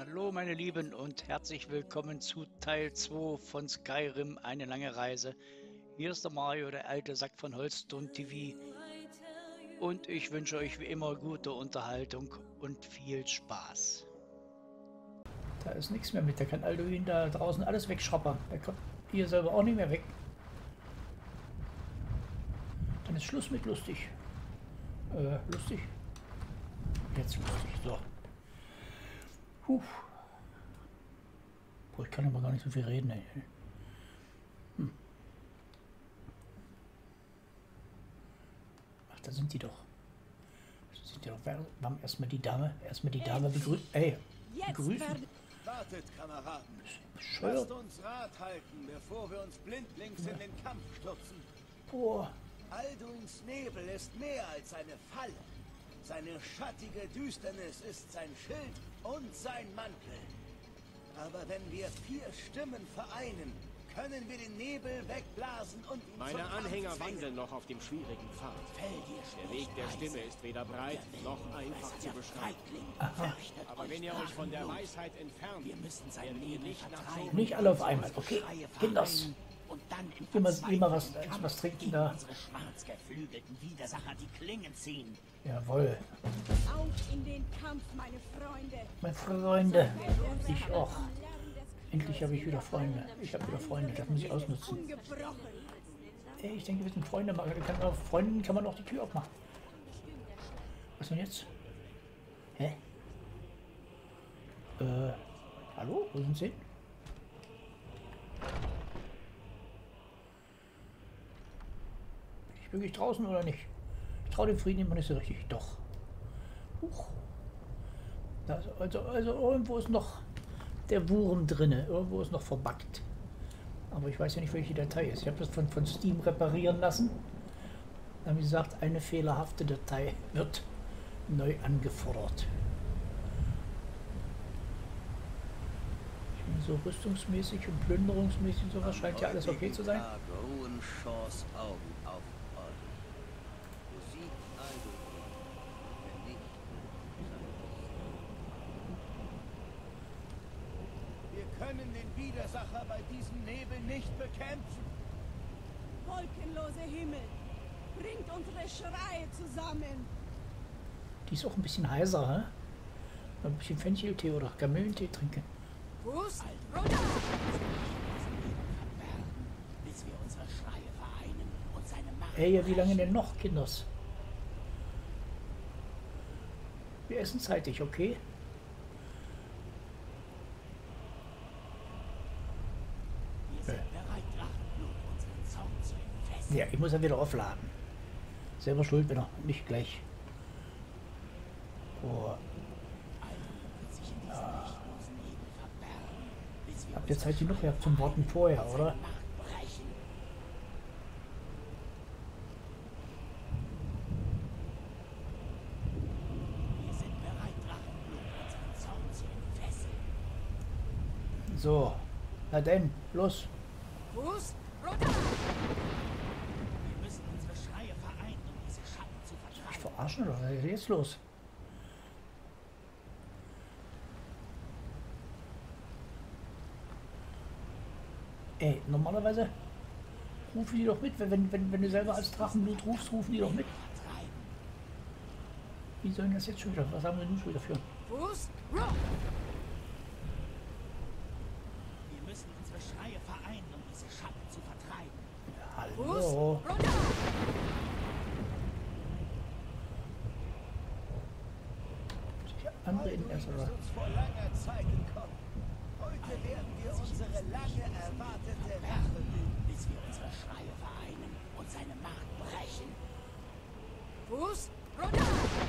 Hallo meine Lieben und herzlich willkommen zu Teil 2 von Skyrim, eine lange Reise. Hier ist der Mario, der alte Sack von Holzstone TV, und ich wünsche euch wie immer gute Unterhaltung und viel Spaß. Da ist nichts mehr mit, der kann Alduin da draußen alles wegschrappern. Der kommt hier selber auch nicht mehr weg. Dann ist Schluss mit lustig. Lustig? Jetzt lustig, so. Puh. Boah, ich kann aber gar nicht so viel reden, ey. Ach, da sind die doch. Da sind die doch. Wir haben erstmal die Dame begrüßt. Ey, begrüßen. Wartet, Kameraden. Bescheuert. Lasst uns Rat halten, bevor wir uns blindlings in den Kampf stürzen. Boah. Alduins Nebel ist mehr als eine Falle. Seine schattige Düsternis ist sein Schild und sein Mantel. Aber wenn wir 4 Stimmen vereinen, können wir den Nebel wegblasen und ihn Meine zum Kampf Anhänger zwingen. wandeln noch auf dem schwierigen Pfad. Der Weg der Stimme ist weder breit noch einfach zu beschreiben. Aber wenn ihr euch von der Weisheit entfernt, werdet ihr nicht nach so Nicht alle auf einmal, okay? Kinders. Und dann Immer was trinken da. unsere schwarz geflügelten Widersacher die Klingen ziehen. Jawohl. Auf in den Kampf, meine Freunde. Meine Freunde. Ich auch. Endlich habe ich wieder Freunde. Ich habe wieder Freunde, das muss ich ausnutzen. Ungebrochen. Ey, ich denke, wir sind Freunde. Auf Freunden kann man auch die Tür aufmachen. Was denn jetzt? Hä? Hallo? Wo sind Sie? Bin ich wirklich draußen oder nicht? Ich traue dem Frieden immer nicht so richtig. Doch. Huch. Also irgendwo ist noch der Wurm drinne. Irgendwo ist noch verbuggt. Aber ich weiß ja nicht, welche Datei ist. Ich habe das von Steam reparieren lassen. Dann haben sie gesagt, eine fehlerhafte Datei wird neu angefordert. So rüstungsmäßig und plünderungsmäßig sowas scheint ja alles okay zu sein. Ruhen Shaws Augen auf Orden. Besiegt Alduin, wenn nicht, wir können den Widersacher bei diesem Nebel nicht bekämpfen. Wolkenlose Himmel. Bringt unsere Schreie zusammen. Die ist auch ein bisschen heiser, hä? Ein bisschen Fencheltee oder Kamillentee trinken. Fuß, runter! Bis wir unsere Schreie vereinen und seine Macht. Ey, ja, wie lange denn noch, Kinders? Wir essen zeitig, okay? Wir sind bereit, Drachenblut unseren Zorn zu entfesseln. Ja, ich muss ja wieder aufladen. Selber schuld, wenn er nicht gleich. Boah. Wird sich in diesem lichtlosen Nebel verbergen, bis wir Habt ihr Zeit genug gehabt zum Worten vorher, oder? Macht brechen. Wir sind bereit, Drachenblut unseren Zorn zu entfesseln. So. Na denn, los. Fuß, runter! Wir müssen unsere Schreie vereinen, um diese Schatten zu Ich vertreiben. verarschen oder was ist jetzt los? Ey, normalerweise rufen die doch mit, wenn du selber als Drachenblut rufst, rufen die doch mit. Wie sollen das jetzt schon wieder? Was haben wir nun schon wieder für? Fuß, runter! Wir müssen unsere Schreie vereinen, um diese Schatten zu vertreiben. Fuß, Hallo. runter! Anreden erst oder? Ist uns vor langer Zeit gekommen. Heute werden wir unsere lange erwartete Rache üben. Bis wir unsere Schreie vereinen und seine Macht brechen. Fuß, runter!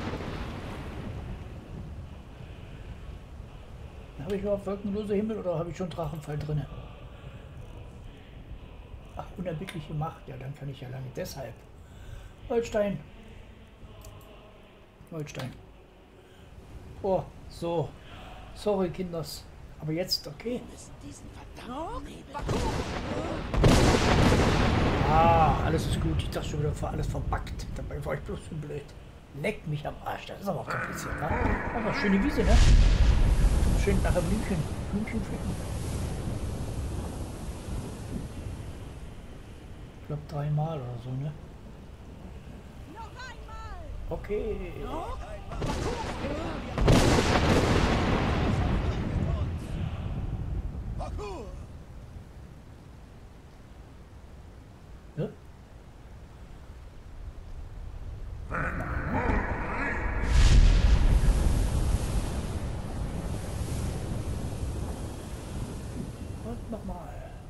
Habe ich überhaupt wolkenlose Himmel oder habe ich schon Drachenfall drin? Ach, unerbittliche Macht. Ja, dann kann ich ja lange. Deshalb. Holstein. Holstein. Oh, so. Sorry, Kinders. Aber jetzt, okay. Wir müssen diesen verdammten Nebel. Ah, alles ist gut. Ich dachte schon wieder, war alles verbuggt. Dabei war ich bloß so blöd. Leck mich am Arsch. Das ist aber auch kompliziert, ne? Aber schöne Wiese, ne? schön nachher Blümchen pflücken. Ich glaube 3-mal oder so, ne? Noch einmal! Okay. Parkour! Ja? Und nochmal.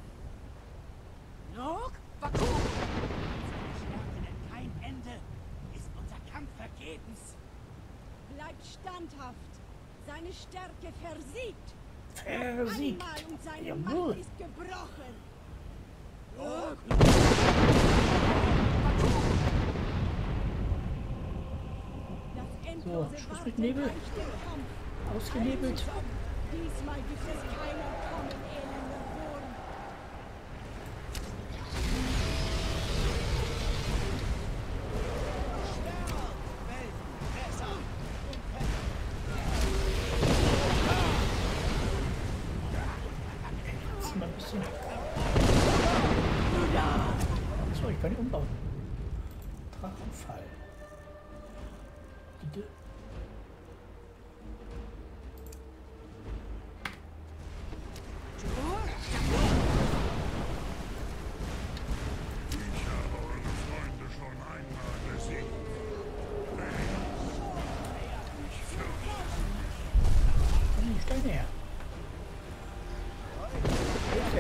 Noch? Vakuum! Stärke nennt kein Ende. Ist unser Kampf vergebens. Bleibt standhaft. Seine Stärke versiegt. Versiegt. Einmal und seine Jawohl. Macht ist gebrochen. Das endlose Schluss mit Warten Nebel. reicht dem Kampf. Ausgenebelt. Diesmal gibt es kein Entkommen, elender Wurm. Jetzt mal ein bisschen. Achso, ich kann ihn umbauen. Drachenfall. Bitte. Ich habe eure Freunde schon einmal besiegt. Ich fürchte Komm, die Steine her. Wo ist er?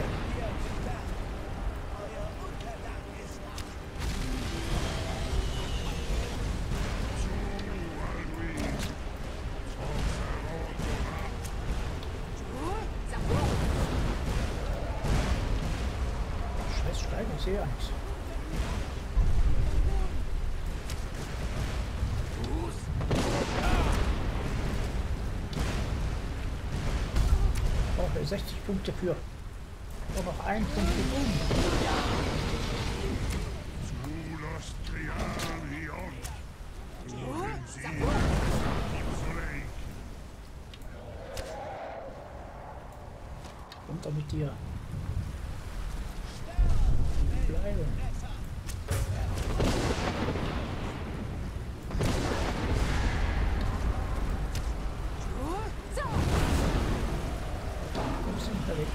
Scheiß Steine, ich sehe ja nichts. Ich brauche 60 Punkte für. Ich brauche noch einen Punkt für oben. Zulos Triarion. Suchen Sie im Soleil. Runter mit dir. Bleiben. Kommst du nicht mehr weg?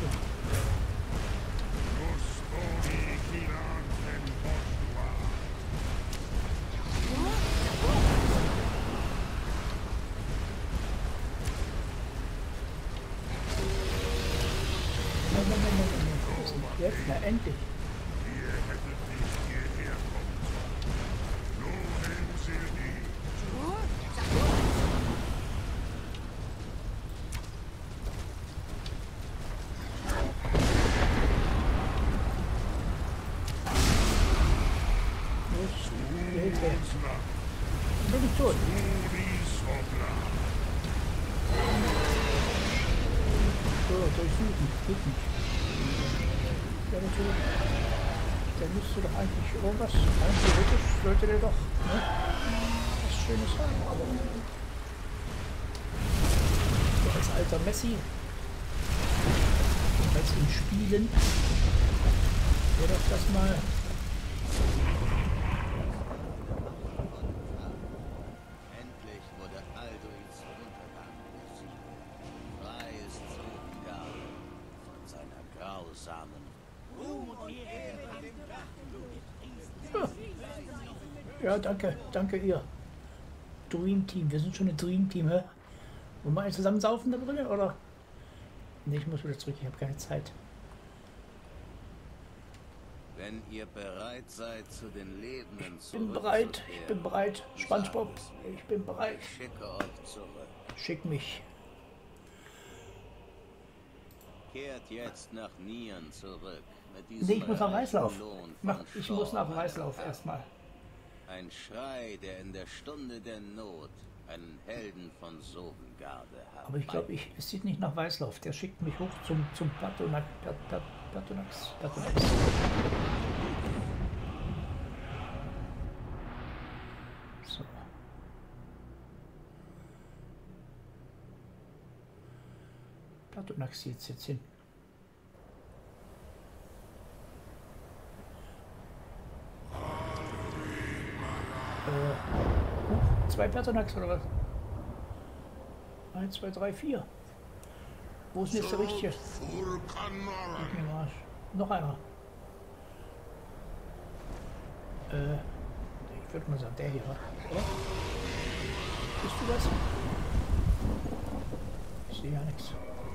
Custodi Gilanten Bostua. Nein. Jetzt, na endlich. Ihr hättet nicht hierher kommen sollen. Lohen Sildi. Los, Hilfe. Zla. Bin ich tot. Uri Sobla. So, durchsuchen. Geht nicht. Ja, natürlich. Der müsste doch eigentlich irgendwas, rein theoretisch sollte der doch was Schönes haben, aber so als alter Messi, als in Spielen, wäre doch das mal. Endlich wurde Alduins Untergang besiegt. Frei ist Sovngarde von seiner grausamen Ja, danke ihr. Dream Team, wir sind schon ein Dream Team, hä? Wollen wir alle zusammen saufen da drin, oder? Ne, ich muss wieder zurück, ich habe keine Zeit. Wenn ihr bereit seid, zu den Lebenden Ich bin bereit. SpongeBob, ich bin bereit. Ich schicke euch zurück. Schick mich. Kehrt jetzt nach Nieren zurück. Mit Nee, diesem ich muss nach Weißlauf. Lohn von Ich muss nach Schor Weißlauf meiner erstmal. Ein Schrei, der in der Stunde der Not einen Helden von Sovngarde hat. Aber ich glaube, es sieht nicht nach Weißlauf. Der schickt mich hoch zum Patonax. So. Pertinax jetzt hin. Zwei Pertinax oder was? 1, 2, 3, 4. Wo ist denn jetzt der richtige? Noch einer. Ich würde mal sagen, der hier, oder? Bist du das? Ich sehe ja nichts.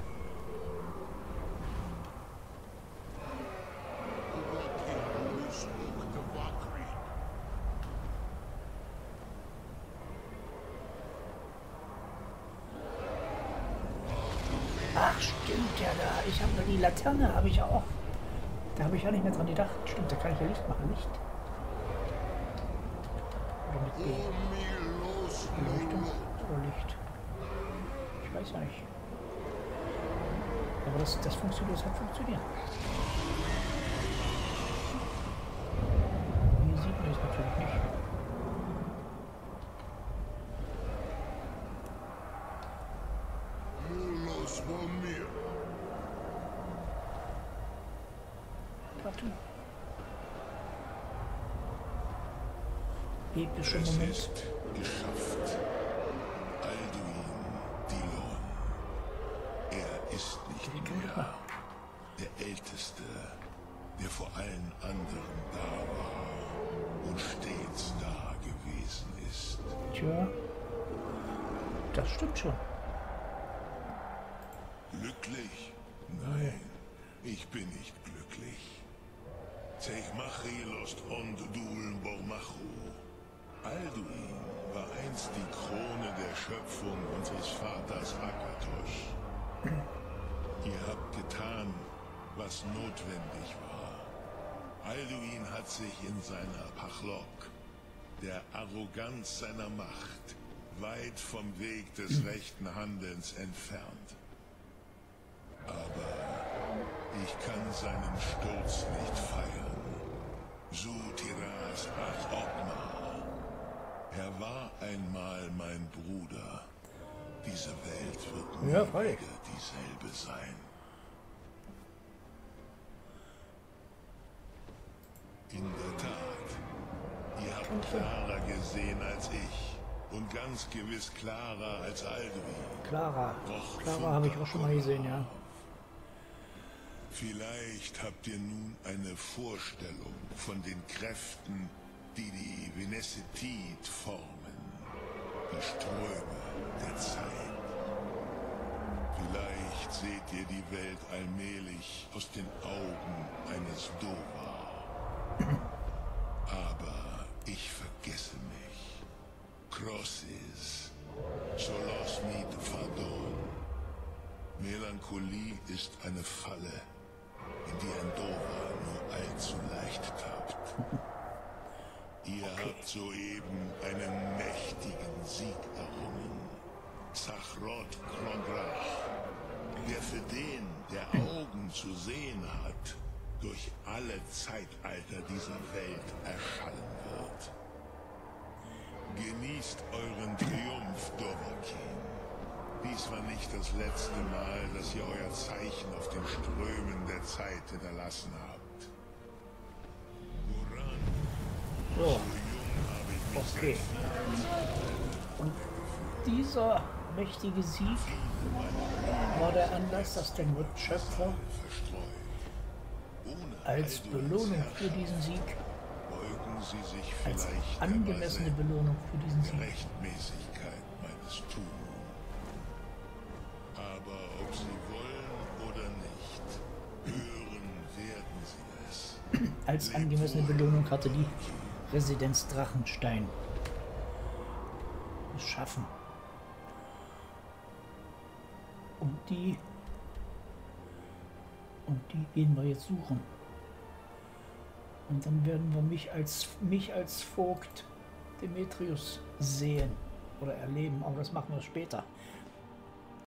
Ach, stimmt ja da. Ich habe nur die Laterne, habe ich auch. Da habe ich ja nicht mehr dran gedacht. Stimmt, da kann ich ja Licht machen. Licht. Oder mit B. Beleuchtung oder Licht. Ich weiß ja nicht. Aber das funktioniert, das hat funktioniert. Hier sieht man es natürlich nicht. Epischer Moment. Es ist geschafft. Alduin Dilon. Er ist nicht mehr der Älteste, der vor allen anderen da war und stets da gewesen ist. Tja, das stimmt schon. Glücklich? Nein, ich bin nicht glücklich. Techmachi lost und duln bormachu. Alduin war einst die Krone der Schöpfung unseres Vaters Akatosh. Ihr habt getan, was notwendig war. Alduin hat sich in seiner Pachlok, der Arroganz seiner Macht, weit vom Weg des rechten Handelns entfernt. Aber ich kann seinen Sturz nicht feiern. Sutiras Ach-Ogma. Er war einmal mein Bruder. Diese Welt wird nie wieder dieselbe sein. In der Tat. Ihr habt klarer gesehen als ich. Und ganz gewiss klarer als Alduin. Clara habe ich auch schon mal gesehen, ja. Vielleicht habt ihr nun eine Vorstellung von den Kräften, die die Venesetit formen, die Ströme der Zeit. Vielleicht seht ihr die Welt allmählich aus den Augen eines Dova. Aber ich vergesse mich. Crosses, Solosnit Fadon. Melancholie ist eine Falle, in die ein Dova nur allzu leicht tappt. Ihr habt soeben einen mächtigen Sieg errungen. Zachrot Krograch, der für den, der Augen zu sehen hat, durch alle Zeitalter dieser Welt erschallen wird. Genießt euren Triumph, Dovahkiin. Dies war nicht das letzte Mal, dass ihr euer Zeichen auf den Strömen der Zeit hinterlassen habt. Woran? So. Okay. Und dieser mächtige Sieg war der Anlass, dass der Schöpfer als Belohnung für diesen Sieg, als angemessene Belohnung für diesen Sieg, Rechtmäßigkeit meines Tuns. Aber ob sie wollen oder nicht, hören werden sie es. als angemessene Belohnung hatte die Residenz Drachenstein geschaffen. Und die gehen wir jetzt suchen. Und dann werden wir mich als Vogt Demetrius sehen oder erleben, aber das machen wir später.